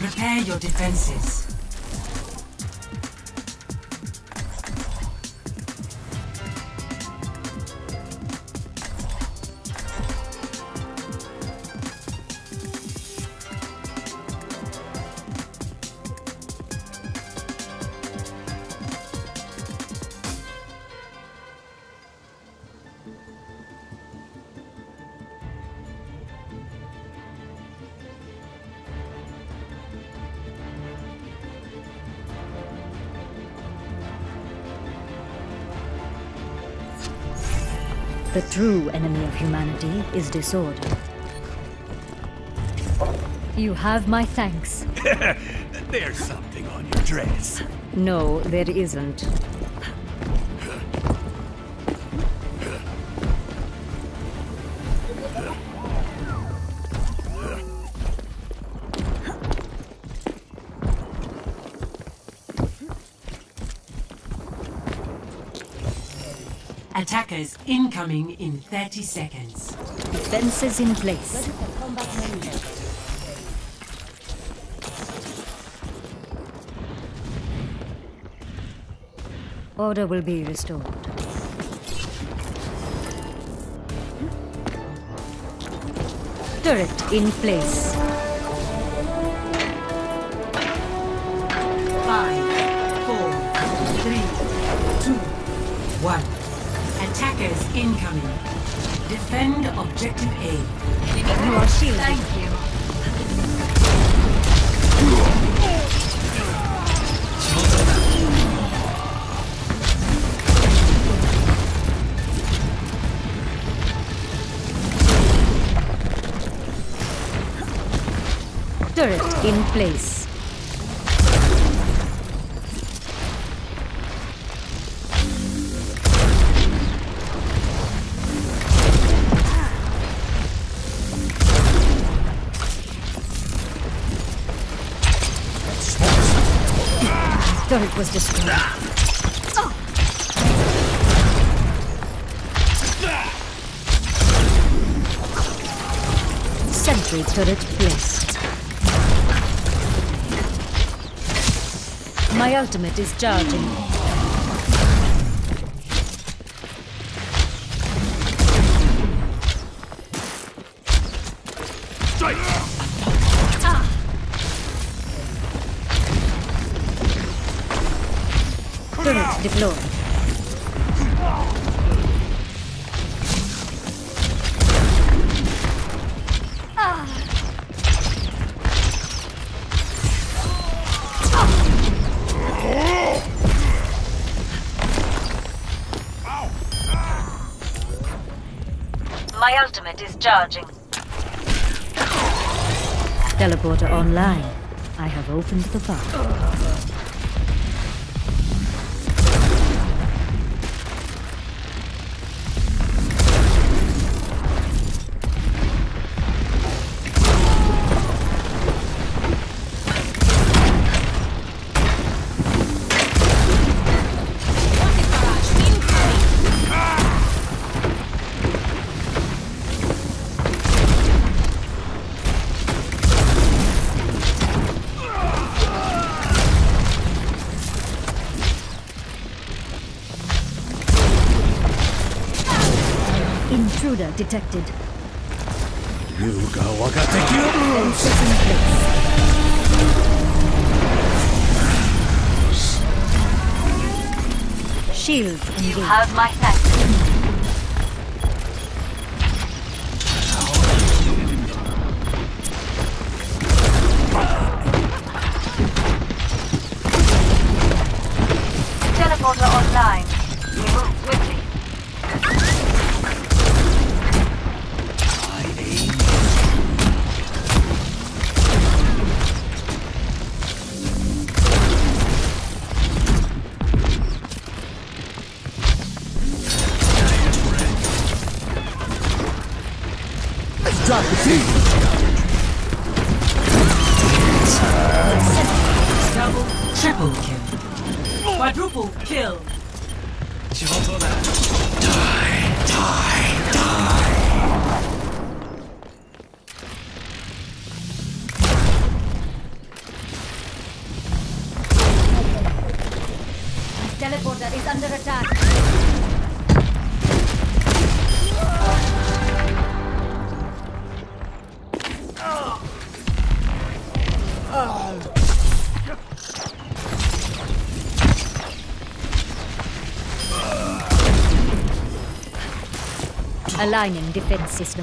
Prepare your defenses. The true enemy of humanity is disorder. You have my thanks. There's something on your dress. No, there isn't. Attackers incoming in 30 seconds. Defenses in place. Order will be restored. Turret in place. 5, 4, 3, 2, 1. Attackers incoming. Defend objective A. You are shielded. Thank you. Turret in place. Turret was destroyed. Sentry turret placed. My ultimate is charging. Turret deployed. My ultimate is charging. Teleporter online. I have opened the file. Intruder detected. Fences in place. Shield engaged. You have my thanks. Teleporter online. We move quickly. Drop the team. Double, triple kill. Quadruple kill. teleporter is under attack. Aligning defense system.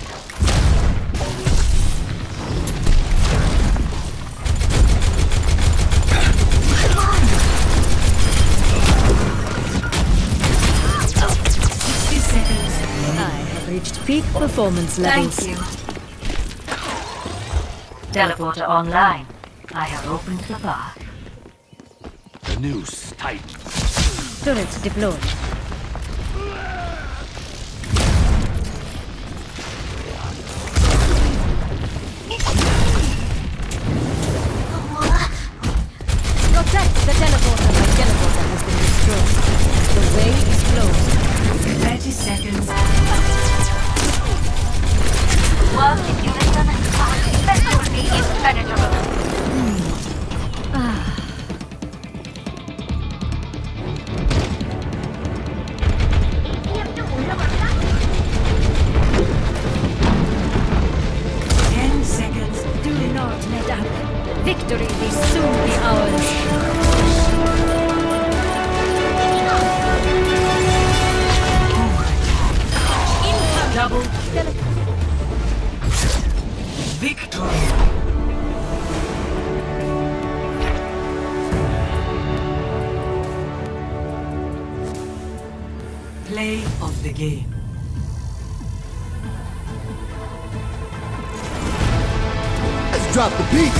I have reached peak performance levels. Thank you. Teleporter online. I have opened the path. The noose tightened. Turret deployed. Protect the teleporter. My teleporter has been destroyed. The way is closed. 30 seconds. Work in unison. This will be impenetrable. Ah. 10 seconds. Do not let up. Victory will soon be ours. Double victory. Play of the game. Let's drop the beat.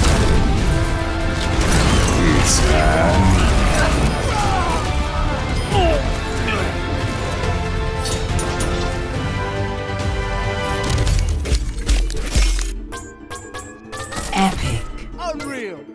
Epic. Unreal.